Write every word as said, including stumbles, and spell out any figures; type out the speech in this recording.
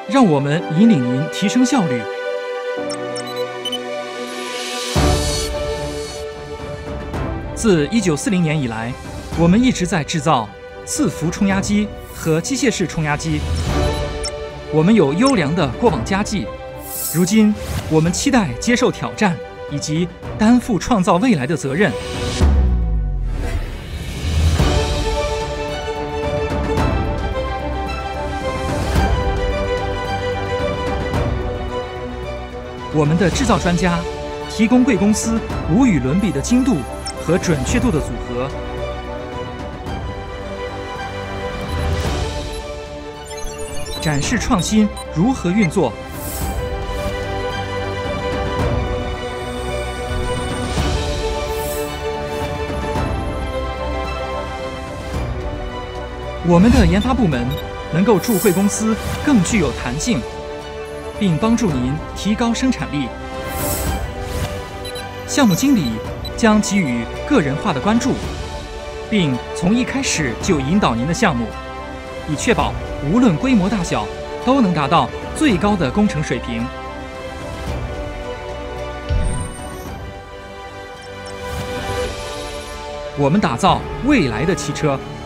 让我们引领您提升效率。自一九四零年以来，我们一直在制造伺服冲压机和机械式冲压机。我们有优良的过往佳绩，如今我们期待接受挑战，以及担负创造未来的责任。我们的制造专家提供贵公司无与伦比的精度和准确度的组合，展示创新如何运作。我们的研发部门能够助贵公司更具有弹性，并帮助您提高生产力。项目经理将给予个人化的关注，并从一开始就引导您的项目，以确保无论规模大小都能达到最高的工程水平。我们打造未来的汽车。